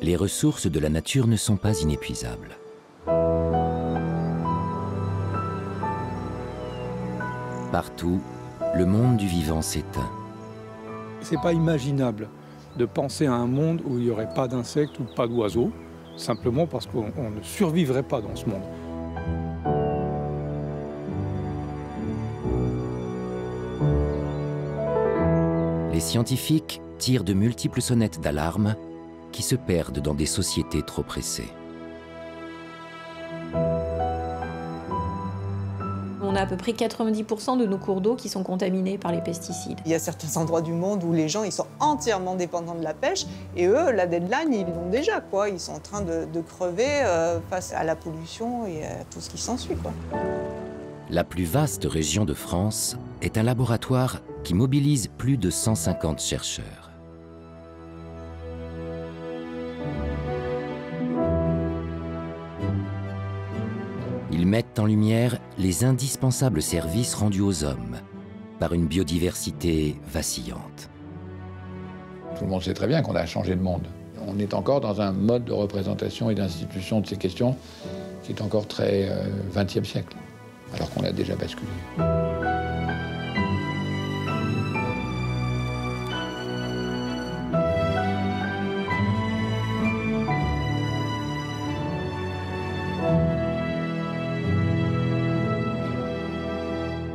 les ressources de la nature ne sont pas inépuisables. Partout, le monde du vivant s'éteint. C'est pas imaginable de penser à un monde où il n'y aurait pas d'insectes ou pas d'oiseaux, simplement parce qu'on ne survivrait pas dans ce monde. Les scientifiques tirent de multiples sonnettes d'alarme qui se perdent dans des sociétés trop pressées. On a à peu près 90% de nos cours d'eau qui sont contaminés par les pesticides. Il y a certains endroits du monde où les gens ils sont entièrement dépendants de la pêche et eux, la deadline, ils l'ont déjà, quoi. Ils sont en train de crever face à la pollution et à tout ce qui s'ensuit, quoi. La plus vaste région de France est un laboratoire qui mobilise plus de 150 chercheurs. Ils mettent en lumière les indispensables services rendus aux hommes par une biodiversité vacillante. Tout le monde sait très bien qu'on a changé de monde. On est encore dans un mode de représentation et d'institution de ces questions qui est encore très 20e siècle, alors qu'on a déjà basculé.